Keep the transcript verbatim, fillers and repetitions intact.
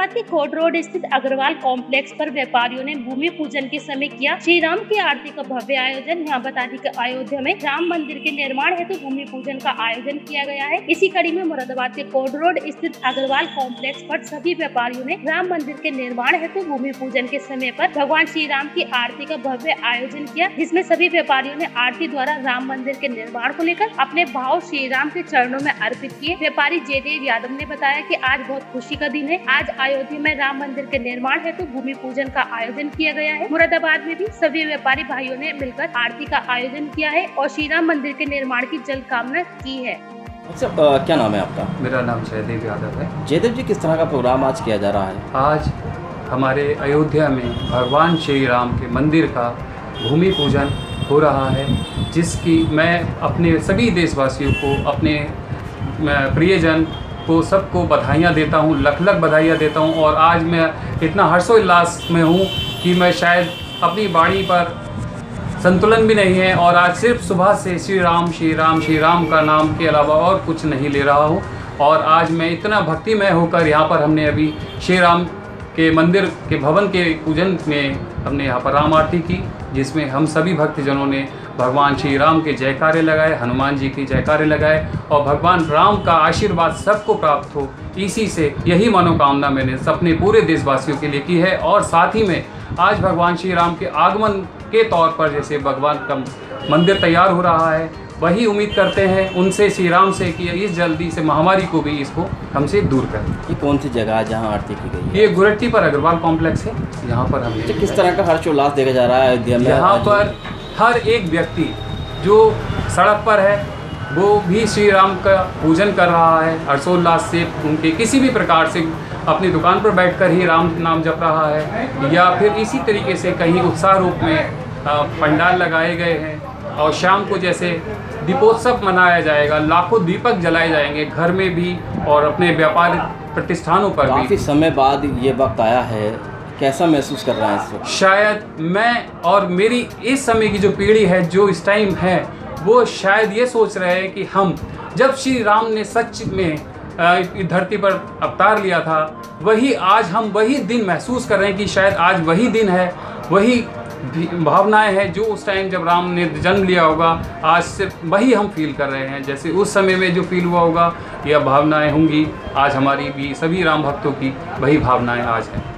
मुरादाबाद के coat road स्थित Agarwal complex पर व्यापारियों ने भूमि पूजन के समय किया श्री राम की आरती का भव्य आयोजन। यहाँ बता दें कि अयोध्या में राम मंदिर के निर्माण हेतु भूमि पूजन का आयोजन किया गया है। इसी कड़ी में मुरादाबाद के कोट रोड स्थित अग्रवाल कॉम्प्लेक्स पर सभी व्यापारियों ने राम मंदिर के निर्माण हेतु भूमि पूजन के समय पर भगवान श्री राम की आरती का भव्य आयोजन किया, जिसमें सभी व्यापारियों ने आरती द्वारा राम मंदिर के निर्माण को लेकर अपने भाव श्री राम के चरणों में अर्पित किए। व्यापारी जयदेव यादव ने बताया कि आज बहुत खुशी का दिन है। आज अयोध्या में राम मंदिर के निर्माण हेतु तो भूमि पूजन का आयोजन किया गया है। मुरादाबाद में भी सभी व्यापारी भाइयों ने मिलकर आरती का आयोजन किया है और श्री राम मंदिर के निर्माण की जल कामना की है। अच्छा, क्या नाम है आपका? मेरा नाम जयदेव यादव है। जयदेव जी, किस तरह का प्रोग्राम आज किया जा रहा है? आज हमारे अयोध्या में भगवान श्री राम के मंदिर का भूमि पूजन हो रहा है, जिसकी मैं अपने सभी देशवासियों को, अपने प्रियजन को, सबको बधाइयाँ देता हूँ, लख लख बधाइयाँ देता हूँ। और आज मैं इतना हर्षोल्लास में हूँ कि मैं शायद अपनी वाणी पर संतुलन भी नहीं है और आज सिर्फ सुबह से श्री राम श्री राम श्री राम का नाम के अलावा और कुछ नहीं ले रहा हूँ। और आज मैं इतना भक्तिमय होकर यहाँ पर हमने अभी श्री राम के मंदिर के भवन के पूजन में हमने यहाँ पर राम आरती की, जिसमें हम सभी भक्तजनों ने भगवान श्री राम के जयकारे लगाए, हनुमान जी के जयकारे लगाए और भगवान राम का आशीर्वाद सबको प्राप्त हो, इसी से यही मनोकामना मैंने अपने पूरे देशवासियों के लिए की है। और साथ ही में आज भगवान श्री राम के आगमन के तौर पर जैसे भगवान का मंदिर तैयार हो रहा है, वही उम्मीद करते हैं उनसे, श्री राम से, कि इस जल्दी से महामारी को भी इसको हमसे दूर करें। ये कौन सी जगह है जहाँ आरती की गई है? ये गुरट्टी पर अग्रवाल कॉम्प्लेक्स है, यहाँ पर हमने। किस तरह का हर्षोल्लास देखा जा रहा है अयोध्या में? यहाँ पर हर एक व्यक्ति जो सड़क पर है वो भी श्री राम का पूजन कर रहा है हर्षोल्लास से। उनके किसी भी प्रकार से अपनी दुकान पर बैठकर ही राम नाम जप रहा है, या फिर इसी तरीके से कहीं उत्साह रूप में पंडाल लगाए गए हैं। और शाम को जैसे दीपोत्सव मनाया जाएगा, लाखों दीपक जलाए जाएंगे घर में भी और अपने व्यापार प्रतिष्ठानों पर भी। काफ़ी समय बाद ये वक्त आया है, कैसा महसूस कर रहा है इस वक्त? शायद मैं और मेरी इस समय की जो पीढ़ी है, जो इस टाइम है, वो शायद ये सोच रहे हैं कि हम जब श्री राम ने सच में धरती पर अवतार लिया था, वही आज हम वही दिन महसूस कर रहे हैं कि शायद आज वही दिन है, वही भावनाएं हैं जो उस टाइम जब राम ने जन्म लिया होगा, आज सिर्फ वही हम फील कर रहे हैं। जैसे उस समय में जो फील हुआ होगा, या भावनाएं होंगी, आज हमारी भी सभी राम भक्तों की वही भावनाएं आज हैं।